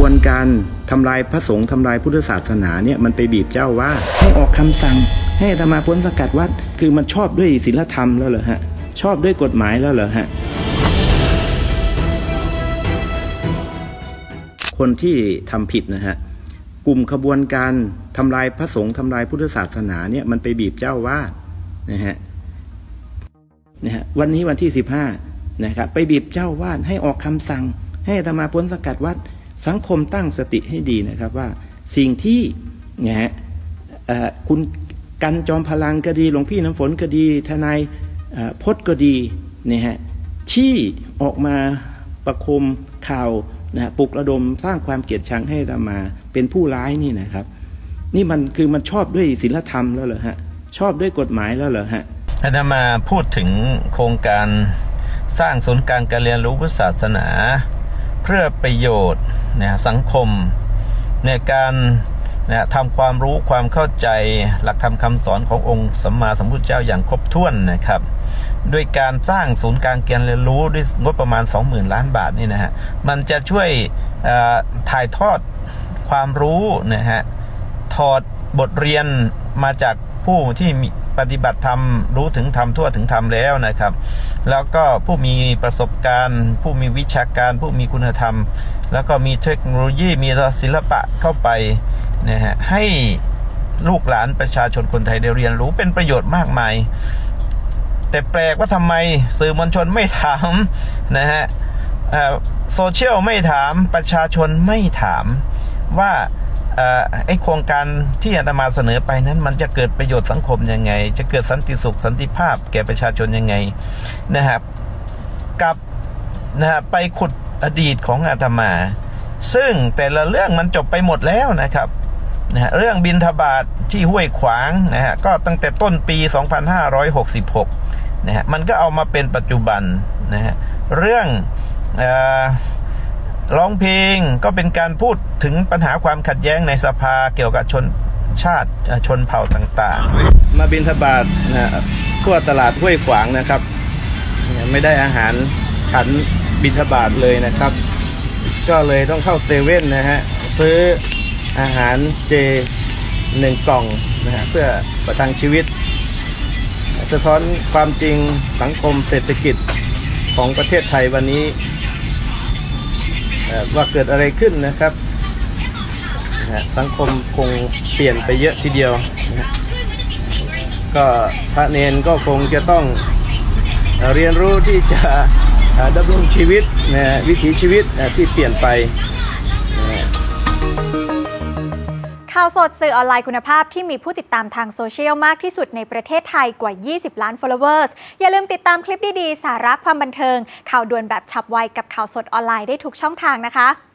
วนการทำลายพระสงฆ์ทำลายพุทธศาสนาเนี่ยมันไปบีบเจ้าว่าให้ออกคำสั่งให้อาตมาพ้นสกัดวัดคือมันชอบด้วยศีลธรรมแล้วเหรอฮะชอบด้วยกฎหมายแล้วเหรอฮะคนที่ทำผิดนะฮะกลุ่มขบวนการทำลายพระสงฆ์ทำลายพุทธศาสนาเนี่ยมันไปบีบเจ้าว่านะฮะวันนี้วันที่15นะครับไปบีบเจ้าวาดให้ออกคำสั่งให้อาตมาพ้นสกัดวัดสังคมตั้งสติให้ดีนะครับว่าสิ่งที่นะฮะคุณกันจอมพลังก็ดีหลวงพี่น้ำฝนก็ดีทนายพจน์ก็ดีนะฮะที่ออกมาประโคมข่าวนะปลุกระดมสร้างความเกลียดชังให้อาตมาเป็นผู้ร้ายนี่นะครับนี่มันคือมันชอบด้วยศีลธรรมแล้วเหรอฮะชอบด้วยกฎหมายแล้วเหรอฮะอาตมาพูดถึงโครงการสร้างศูนย์กลางการเรียนรู้พุทธศาสนาเพื่อประโยชน์สังคมในการทำความรู้ความเข้าใจหลักธรรมคำสอนขององค์สัมมาสัมพุทธเจ้าอย่างครบถ้วนนะครับด้วยการสร้างศูนย์กลางการเรียนรู้ด้วยงบประมาณ 20,000 ล้านบาทนี่นะฮะมันจะช่วยถ่ายทอดความรู้นะฮะถอดบทเรียนมาจากผู้ที่ปฏิบัติธรรมรู้ถึงธรรมทั่วถึงธรรมแล้วนะครับแล้วก็ผู้มีประสบการณ์ผู้มีวิชาการผู้มีคุณธรรมแล้วก็มีเทคโนโลยีมีศิลปะเข้าไปนะฮะให้ลูกหลานประชาชนคนไทยได้เรียนรู้เป็นประโยชน์มากมายแต่แปลกว่าทำไมสื่อมวลชนไม่ถามนะฮะโซเชียลไม่ถามประชาชนไม่ถามว่าไอ้โครงการที่อาตมาเสนอไปนั้นมันจะเกิดประโยชน์สังคมยังไงจะเกิดสันติสุขสันติภาพแก่ประชาชนยังไงนะครับกับไปขุดอดีตของอาตมาซึ่งแต่ละเรื่องมันจบไปหมดแล้วนะครับเรื่องบิณฑบาตที่ห้วยขวางนะฮะก็ตั้งแต่ต้นปี 2566นะฮะมันก็เอามาเป็นปัจจุบันนะฮะเรื่องร้องเพลงก็เป็นการพูดถึงปัญหาความขัดแย้งในสภาเกี่ยวกับชนชาติชนเผ่าต่างๆมาบิณฑบาตทั่วตลาดห้วยขวางนะครับไม่ได้อาหารฉันบิณฑบาตเลยนะครับก็เลยต้องเข้าเซเว่นนะฮะซื้ออาหารเจ1 กล่องนะฮะเพื่อประทังชีวิตสะท้อนความจริงสังคมเศรษฐกิจของประเทศไทยวันนี้ว่าเกิดอะไรขึ้นนะครับสังคมคงเปลี่ยนไปเยอะทีเดียวก็พระเนนก็คงจะต้องเรียนรู้ที่จะดำรงชีวิตวิถีชีวิตที่เปลี่ยนไปข่าวสดสื่อออนไลน์คุณภาพที่มีผู้ติดตามทางโซเชียลมากที่สุดในประเทศไทยกว่า20 ล้าน followers อย่าลืมติดตามคลิปดีๆสาระความบันเทิงข่าวด่วนแบบฉับไวกับข่าวสดออนไลน์ได้ทุกช่องทางนะคะ